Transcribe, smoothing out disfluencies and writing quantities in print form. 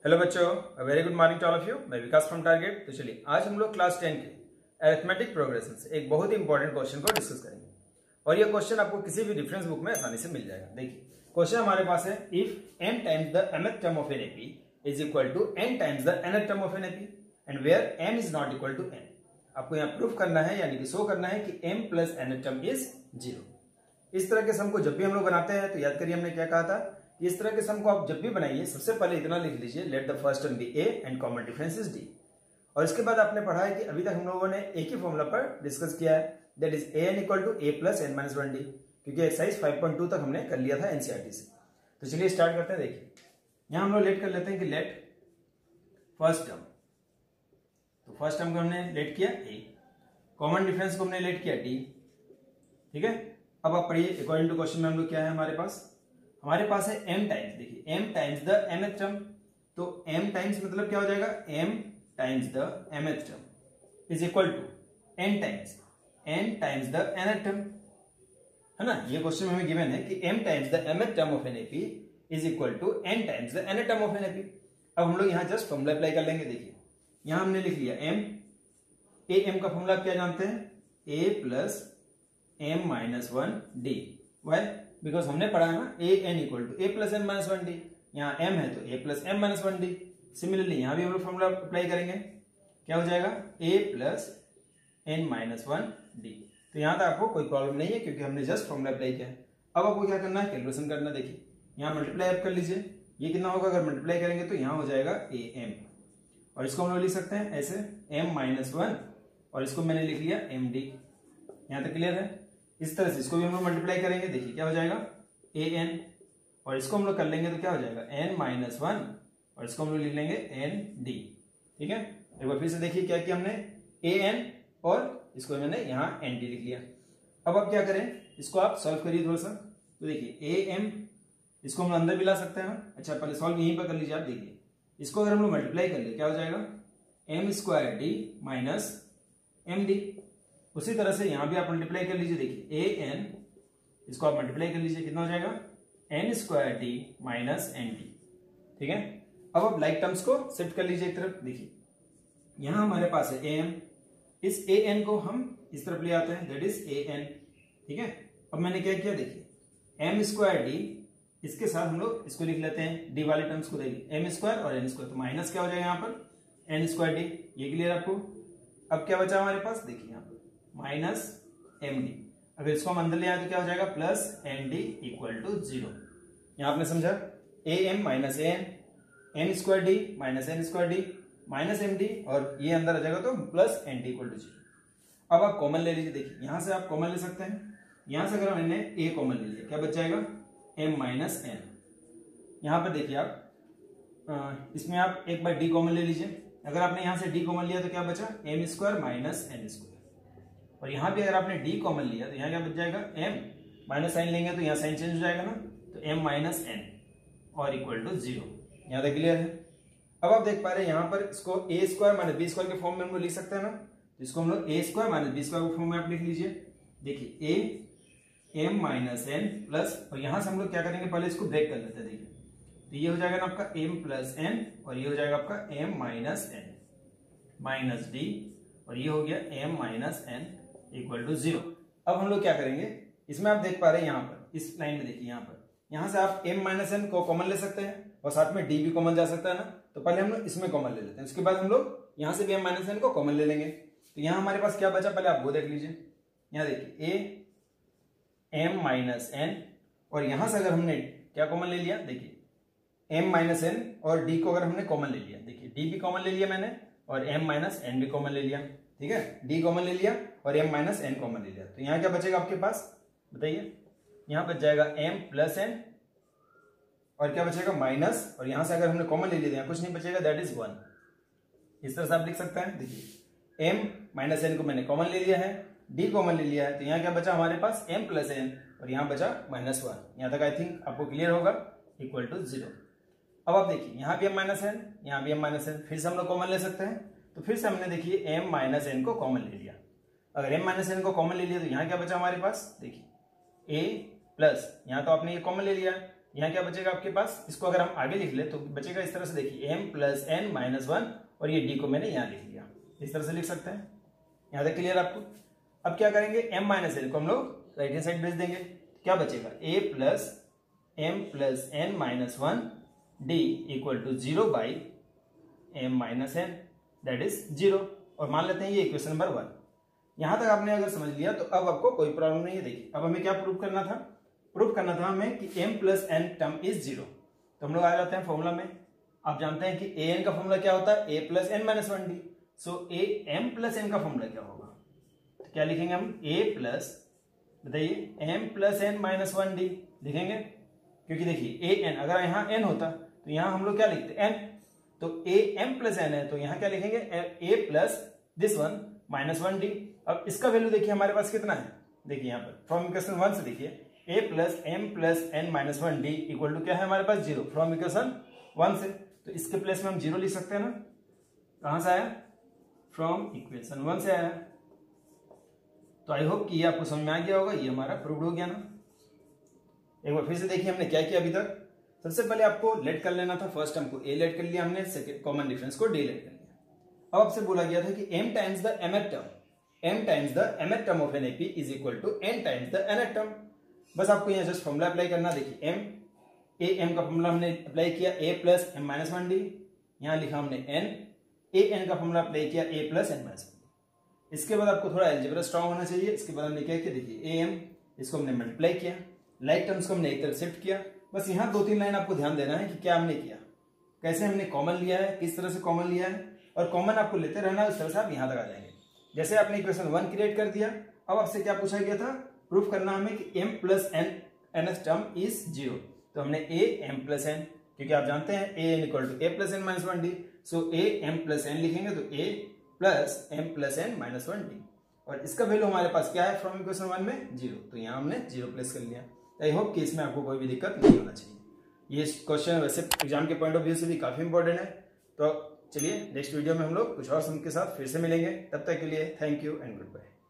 Hello बच्चों, very good morning to all of you. मैं Vikas from target. तो चलिए आज हम लोग क्लास 10 के अरिथमेटिक प्रोग्रेशन से एक बहुत ही इंपॉर्टेंट क्वेश्चन को डिस्कस करेंगे और ये क्वेश्चन आपको किसी भी रेफरेंस बुक में आसानी से मिल जाएगा। देखिए क्वेश्चन हमारे पास है, if m times the mth term of an AP is equal to n times the nth term of an AP and where m is not equal to n। आपको यहाँ प्रूफ करना है यानी कि शो करना है कि m plus nth term is 0। इस तरह के सम को जब भी हम लोग बनाते हैं तो याद करिए हमने क्या कहा था, इस तरह के सम को आप जब भी बनाइए सबसे पहले इतना लिख लीजिए, let the first term be a and common difference is d। और इसके बाद आपने पढ़ा है कि अभी तक हम लोगों ने एक ही फॉर्मूला पर डिस्कस किया है, that is an equal to a plus n minus 1d, क्योंकि एक्सरसाइज 5.2 तक हमने कर लिया था एनसीईआरटी से। तो चलिए स्टार्ट करते हैं। देखिए यहां हम लोग लेट कर लेते हैं कि लेट फर्स्ट टर्म, तो फर्स्ट टर्म को हमने लेट किया a, कॉमन डिफरेंस को हमने लेट किया d। ठीक है, अब आप पढ़िए अकॉर्डिंग टू क्वेश्चन में हम लोग क्या है हमारे पास है m टाइम्स। देखिए m times the mth term, तो m टाइम्स मतलब क्या हो जाएगा, m times the mth term is equal to n times the nth term, है ना। ये क्वेश्चन में हमें गिवन है कि m times the mth term of an AP is equal to n times the nth term of an AP. अब हम लोग यहाँ जस्ट फॉर्मूला अप्लाई कर लेंगे। देखिए यहाँ हमने लिख लिया m का फॉर्मूला क्या जानते हैं, a plus m minus 1d। Why? Because हमने पढ़ा है ना a n equal to a plus n minus 1d, यहाँ m है तो a plus m minus 1d। Similarly यहाँ भी हम लोग फॉर्मूला अप्लाई करेंगे, क्या हो जाएगा a plus n minus 1d। तो यहाँ तक आपको कोई प्रॉब्लम नहीं है क्योंकि हमने जस्ट फॉर्मूला अप्लाई किया है। अब आपको क्या करना है, कैलकुलेशन करना है। देखिए यहाँ मल्टीप्लाई आप कर लीजिए, ये कितना होगा, अगर मल्टीप्लाई करेंगे तो यहाँ हो जाएगा am, और इसको हम लोग लिख सकते हैं ऐसे m माइनस 1, और इसको मैंने लिख लिया md। यहाँ तक क्लियर है। इस तरह से इसको भी हम लोग मल्टीप्लाई करेंगे, देखिए क्या हो जाएगा an, और इसको हम लोग कर लेंगे तो क्या हो जाएगा n माइनस 1, और इसको हम लोग लिख लेंगे nd। ठीक है, एक बार फिर से देखिए क्या किया हमने, an और इसको मैंने यहाँ nd लिख लिया। अब आप क्या करें, इसको आप सॉल्व करिए थोड़ा सा। तो देखिए am, इसको हम अंदर भी ला सकते हैं। अच्छा पहले सॉल्व यहीं पर कर लीजिए। आप देखिए इसको अगर हम लोग मल्टीप्लाई कर ले क्या हो जाएगा, m square d minus md। उसी तरह से यहां भी आप मल्टीप्लाई कर लीजिए। देखिए an, इसको आप मल्टीप्लाई कर लीजिए, कितना हो जाएगा n square d minus nd। ठीक है, अब आप लाइक टर्म्स को शिफ्ट कर लीजिए एक तरफ। देखिए यहां हमारे पास है am, इस an को हम इस तरफ ले आते हैं, दैट इज an। ठीक है, अब मैंने क्या किया, देखिए m स्क्वायर डी, इसके साथ हम लोग इसको लिख लेते हैं डी वाले टर्म्स को। देखिए m स्क्वायर और n स्क्वायर, तो माइनस क्या हो जाएगा यहाँ पर n स्क्वायर डी। ये क्लियर आपको। अब क्या बचा हमारे पास, देखिए यहाँ पर माइनस md, अगर इसको हम अंदर ले आए तो क्या हो जाएगा प्लस nd इक्वल टू 0। यहां आपने समझा am minus an, n square d minus n square d minus md, और ये अंदर आ जाएगा तो प्लस nd इक्वल टू 0। अब आप कॉमन ले लीजिए। देखिए यहां से आप कॉमन ले सकते हैं, यहां से अगर हमने a कॉमन ले लिया क्या बच जाएगा m माइनस n। यहां पर देखिए आप इसमें आप एक बार d कॉमन ले लीजिए। अगर आपने यहां से d कॉमन लिया तो क्या बचा m square minus n square, और यहां भी अगर आपने d कॉमन लिया तो यहां क्या बच जाएगा m, माइनस साइन लेंगे तो यहां साइन चेंज हो जाएगा ना, तो m माइनस n और इक्वल टू 0। यहां तक क्लियर है। अब आप देख पा रहे हैं यहां पर इसको a square minus b square के फॉर्म में हम लोग लिख सकते हैं ना, तो इसको हम लोग a square minus b square के फॉर्म में आप लिख लीजिए। देखिए a m minus n plus, और यहां से हम लोग क्या करेंगे, पहले इसको ब्रेक कर लेते हैं। देखिए तो ये हो जाएगा ना आपका m प्लस n, और ये हो जाएगा आपका m minus n minus d, और ये हो गया m minus n equal to 0। अब हम लोग क्या करेंगे, इसमें आप देख पा रहे हैं यहाँ पर इस लाइन में, देखिए यहाँ से आप m माइनस n को कॉमन ले सकते हैं और साथ में d भी कॉमन जा सकता है ना, तो पहले हम लोग इसमें कॉमन ले लेते हैं, उसके बाद हम लोग यहाँ से भी m माइनस n को कॉमन ले लेंगे। तो यहाँ हमारे पास क्या बचा, पहले आप वो देख लीजिए। यहाँ देखिए a m माइनस n, और यहां से अगर हमने क्या कॉमन ले लिया, देखिए m माइनस n और d को अगर हमने कॉमन ले लिया, देखिए d भी कॉमन ले लिया मैंने और m माइनस n भी कॉमन ले लिया। ठीक है, d कॉमन ले लिया और m माइनस n कॉमन ले लिया, तो यहाँ क्या बचेगा आपके पास, बताइए। यहाँ बच जाएगा m प्लस n, और क्या बचेगा माइनस, और यहां से अगर हमने कॉमन ले लिया यहाँ कुछ नहीं बचेगा, दैट इज 1। इस तरह से आप लिख सकते हैं। देखिए m माइनस n को मैंने कॉमन ले लिया है, d कॉमन ले लिया है, तो यहाँ क्या बचा हमारे पास m प्लस n, और यहाँ बचा माइनस 1। यहाँ तक आई थिंक आपको क्लियर होगा, इक्वल टू 0। अब आप देखिए यहाँ भी m माइनस n, यहाँ भी m माइनस n, फिर से हम लोग कॉमन ले सकते हैं। तो फिर से हमने देखिए m माइनस n को कॉमन ले लिया। अगर m माइनस n को कॉमन ले लिया तो यहाँ क्या बचा हमारे पास, देखिए a प्लस, यहाँ तो आपने ये कॉमन ले लिया यहाँ क्या बचेगा आपके पास, इसको अगर हम आगे लिख ले तो बचेगा इस तरह से, देखिए m प्लस n माइनस 1 और ये d को मैंने यहाँ लिख लिया, इस तरह से लिख सकते हैं। यहाँ तक क्लियर आपको। अब क्या करेंगे, m माइनस n को हम लोग राइट हैंड साइड भेज देंगे, क्या बचेगा a plus m plus n minus 1 d equal to 0 by m minus n that is 0। और मान लेते हैं ये इक्वेशन नंबर 1। यहां तक आपने अगर समझ लिया तो अब आपको कोई प्रॉब्लम नहीं है। देखिए अब हमें क्या प्रूव करना था, प्रूव करना था हमें कि m plus n term is 0। तो हम लोग आ जाते हैं फॉर्मूला में। आप जानते हैं कि an का फॉर्मूला क्या होता है, a plus n minus 1d। So a m plus n का फॉर्मूला क्या होगा, तो क्या लिखेंगे हम, a प्लस, बताइए, m plus n minus 1d लिखेंगे, क्योंकि देखिए a n अगर यहाँ n होता तो यहाँ हम लोग क्या लिखते n, तो a m प्लस n है तो यहाँ क्या लिखेंगे, a plus this one minus 1d। अब इसका वैल्यू देखिए हमारे पास कितना है, देखिए यहाँ पर फ्रॉम इक्वेशन 1 से देखिए a plus m plus n minus 1d equal to क्या है हमारे पास 0 फ्रॉम इक्वेशन 1 से। तो इसके प्लेस में हम 0 लिख सकते हैं ना, कहां से आया, फ्रॉम इक्वेशन 1 से आया। तो आई होप कि ये आपको समझ में आ गया होगा, ये हमारा प्रूव्ड हो गया ना। एक बार फिर से देखिए हमने क्या किया अभी तक। सबसे पहले आपको लेट कर लेना था, फर्स्ट टर्म को a लेट कर लिया हमने, सेकंड कॉमन डिफरेंस को d लेट कर लिया। अब आपसे बोला गया था कि m times the mth term, m times the mth term of an AP is equal to n times the nth term. बस आपको यहाँ जस्ट फॉर्मूला अप्लाई करना। देखिए m का फॉर्मूला हमने अप्लाई किया a plus m minus 1d, यहाँ लिखा हमने n का फॉर्मूला अप्लाई किया a plus n minus 1d। इसके बाद आपको थोड़ा एल्जेब्रा स्ट्रांग होना चाहिए। इसके बाद हमने क्या किया, देखिए am इसको हमने मल्टीप्लाई किया, लाइक टर्म्स को हमने एक तरफ शिफ्ट किया। बस यहाँ 2-3 लाइन आपको ध्यान देना है कि क्या हमने किया, कैसे हमने कॉमन लिया है, किस तरह से कॉमन लिया है, और कॉमन आपको लेते रहना, उस तरह से आप यहाँ तक आ जाएंगे। जैसे आपने इक्वेशन 1 क्रिएट कर दिया, अब आपसे क्या पूछा गया था, प्रूफ करना हमें कि m plus nth term is 0। तो हमने a m प्लस n, क्योंकि आप जानते हैं a n equal to a plus n minus 1d, so a m plus n लिखेंगे तो a plus m plus n minus 1d। और इसका वैल्यू हमारे पास क्या है फ्रॉम इक्वेशन 1 में 0, तो यहाँ हमने 0 प्लेस कर लिया। आई होप कि इसमें आपको कोई भी दिक्कत नहीं होना चाहिए। ये क्वेश्चन वैसे एग्जाम के पॉइंट ऑफ व्यू से भी काफी इंपॉर्टेंट है। तो चलिए नेक्स्ट वीडियो में हम लोग कुछ और सम के साथ फिर से मिलेंगे। तब तक के लिए thank you and good bye.